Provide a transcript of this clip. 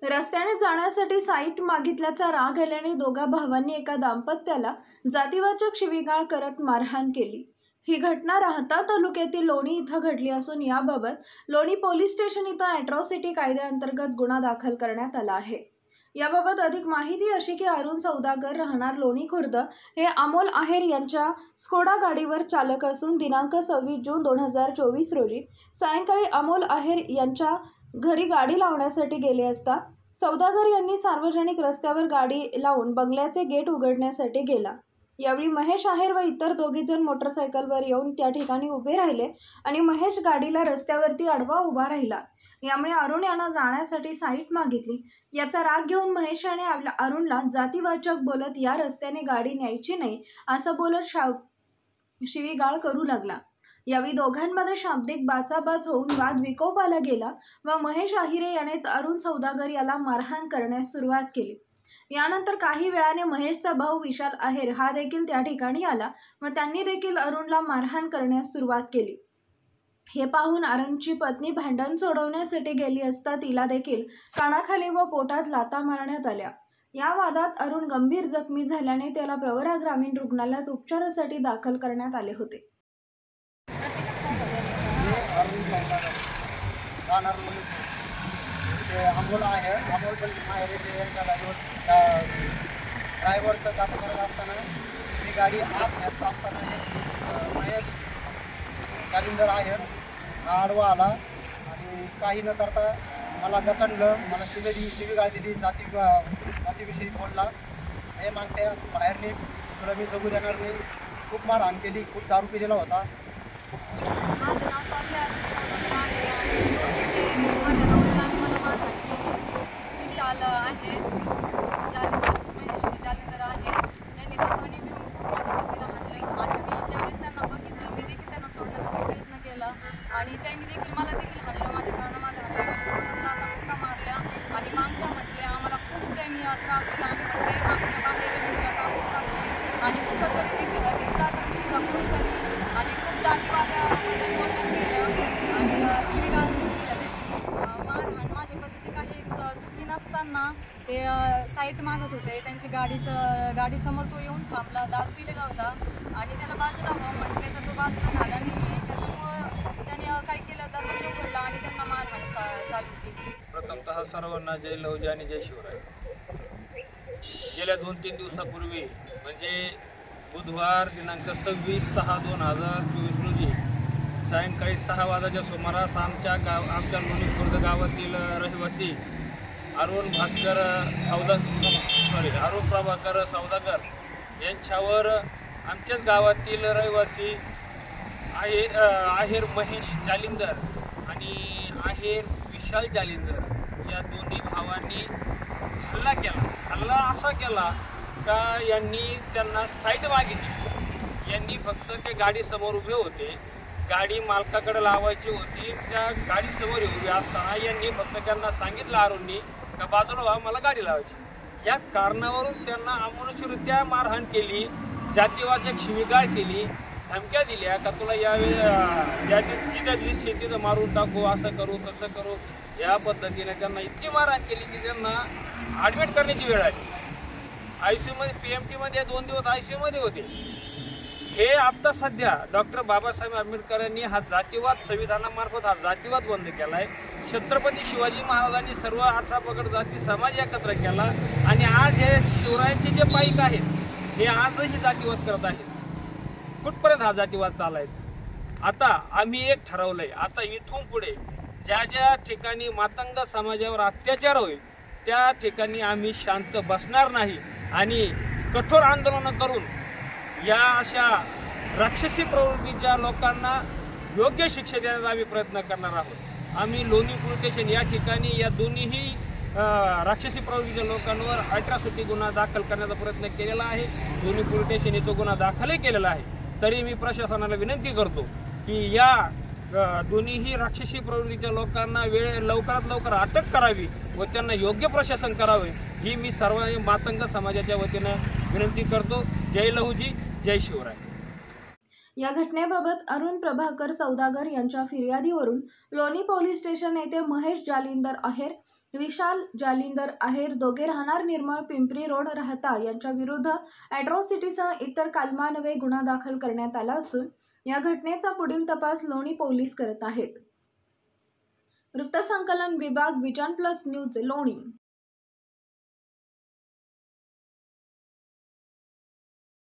रस्त्याने जाण्यासाठी साईट मागितल्याचा राग आल्याने दोघा भावांनी एका दाम्पत्याला जातीवाचक शिवीगाळ करत मारहाण केली। ही घटना राहता तालुक्यातील लोणी इथं घडली असून याबाबत लोणी पोलीस स्टेशन इथं अॅट्रॉसिटी कायद्याअंतर्गत गुन्हा दाखल करण्यात आला आहे। याबाबत अधिक माहिती अशी की अरुण सौदागर राहणार लोणी खुर्द हे अमोल आहेर यांच्या स्कोडा गाडीवर चालक असून दिनांक 26 जून 2024 रोजी सायंकाळी अमोल आहेर यांच्या घरी गाडी लावण्यासाठी गेले असता सौदागर यांनी सार्वजनिक रस्त्यावर गाडी लावून बंगल्याचे गेट उघडण्यासाठी गेला। यावेळी महेश आहेर व इतर दोघेजण मोटरसायकलवर येऊन त्या ठिकाणी उभे राहिले आणि महेश गाडीला रस्त्यावरती आडवा उभा राहिला। यामुळे अरुण यांना जाण्यासाठी साईट मागितली। याचा राग घेऊन महेश याने अरुणला जातीवाचक बोलत या रस्त्याने गाडी न्यायची नाही असं बोलत शिवीगाळ करू लागला। यावेळी दोघांमध्ये शाब्दिक बाचाबाच होऊन वाद विकोपाला गेला व महेश आहिरे याने अरुण सौदागर याला मारहाण करण्यास सुरुवात केली। यानंतर काही वेळाने महेशचा भाऊ विशाल आहेर हा देखील त्या ठिकाणी आला व त्यांनी देखील अरुणला मारहाण करण्यास सुरुवात केली। हे पाहून अरुणची पत्नी भांडण सोडवण्यासाठी गेली असता तिला देखील कानाखाली व पोटात लाथा मारण्यात आल्या। या वादात अरुण गंभीर जखमी झाल्याने त्याला प्रवरा ग्रामीण रुग्णालयात उपचारासाठी दाखल करण्यात आले होते। अमोल आहे यांच्या गाडीवर ड्रायव्हरचं काम करत असताना मी गाडी आत नेत असताना महेश जालिंदर आहे हा आडवा आला आणि काही न करता मला गचंडलं, मला शिवीगाळ दिली, जातीविषयी बोलला। हे मागत्या बाहेर निघ, तुला मी जगू देणार नाही, खूप मारहाण केली, खूप दारू पिलेला होता। माझं नाव साध्या आहे आणि माझ्या नवऱ्याने मला मारहाण केली। विशाल आहे, महेश जालिंदर आहे, यांनी दोघांनी मिळून खूप माझ्या पतीला हाणलं आणि मी ज्यावेळेस त्यांना बघितलं मी देखील त्यांना सोडण्याचा प्रयत्न केला आणि त्यांनी देखील मला देखील हाणलं, माझ्या कानामध्ये हाणलं, माझ्या पोटातला आता मुक्का मारल्या आणि मागत्या म्हटल्या। आम्हाला खूप त्यांनी त्रास दिला आणि म्हटले मागण्या बांधलेले मी आता टाकले आणि कुठं तरी देखील दिसला तर मी तिचा खून करी आणि खूप जातीवादाबद्दल बोलण्यात गेलं आणि शिवीगाळ केलं ते मारहाण। माझ्या पतीची काहीच चुकी नसताना ते साईट मागत होते, त्यांची गाडी समोर तो येऊन थांबला, दारू पिलेला होता आणि त्याला बाजूला व्हावं म्हटले तर तो बाजूला झाला नाही। त्याच्यामुळं त्याने काय केलं दरवाजा उघडला आणि त्यांना मारहाण चालू केली। प्रथमतः सर्वांना जय लहुजी आणि जय शिवराय। गेल्या 2-3 दिवसापूर्वी म्हणजे बुधवार दिनांक 26/6/2024 रोजी सायंकाळी 6 वाजताच्या सुमारास आमच्या लोणी खुर्द गावातील रहिवासी अरुण प्रभाकर सौदागर यांच्यावर आमच्याच गावातील रहिवासी आहेर महेश जालिंदर आणि आहेर विशाल जालिंदर या दोन्ही भावांनी हल्ला असा केला का यांनी त्यांना साईट मागितली। यांनी फक्त ते गाडी समोर उभे होते, गाडी मालकाकडे लावायची होती, त्या गाडी समोर उभे असताना यांनी फक्त त्यांना सांगितलं अरुणनी का बाजूला व्हा, मला गाडी लावायची। या कारणावरून त्यांना अमानुषरित्या मारहाण केली, जातीवाचक शिवीगाळ केली, धमक्या दिल्या का तुला त्या दिवशी शेतीचं मारून टाकू, असं करू तसं करू। या पद्धतीने त्यांना इतकी मारहाण केली की त्यांना ॲडमिट करण्याची वेळ आली। ICU मध्ये PMT मध्ये 2 दिवस ICU मध्ये होते। हे आता सध्या डॉक्टर बाबासाहेब आंबेडकरांनी हा जातीवाद संविधानामार्फत हा जातीवाद बंद केला आहे। छत्रपती शिवाजी महाराजांनी सर्व 18 पगड जाती समाज एकत्र केला आणि आज हे शिवरायांचे जे पाईक आहेत हे आजही जातीवाद करत आहेत। कुठपर्यंत हा जातीवाद चालायचा? आता आम्ही एक ठरवलंय, आता इथून पुढे ज्या ज्या ठिकाणी मातंग समाजावर अत्याचार होईल त्या ठिकाणी आम्ही शांत बसणार नाही आणि कठोर आंदोलन करून या अशा राक्षसी प्रवृत्तीच्या लोकांना योग्य शिक्षा देण्याचा आम्ही प्रयत्न करणार आहोत। आम्ही लोणी पोलीस स्टेशन या ठिकाणी या दोन्हीही राक्षसी प्रवृत्तीच्या लोकांवर अॅट्रॉसिटी गुन्हा दाखल करण्याचा प्रयत्न केलेला आहे। लोणी पोलीस स्टेशनने तो गुन्हा दाखलही केलेला आहे। तरी मी प्रशासनाला विनंती करतो की या दोन्हीही राक्षसी प्रवृत्तीच्या लोकांना लवकरात लवकर अटक करावी व त्यांना योग्य प्रशासन करावे ही मी सर्व मातंग समाजाच्या वतीने विनंती करतो। जय लहुजी, जय शिवराय। या घटनेबाबत अरुण प्रभाकर सौदागर यांच्या फिर्यादीवरून लोणी पोलीस स्टेशन येथे महेश जालिंदर आहेर विशाल जालिंदर आहेर दोघे राहणार निर्मळ पिंपरी रोड राहता यांच्या विरुद्ध ॲट्रॉसिटीसह इतर कलमान्वये गुन्हा दाखल करण्यात आला असून या घटनेचा पुढील तपास लोणी पोलीस करत आहेत. वृत्तसंकलन विभाग, विजन प्लस न्यूज, लोणी.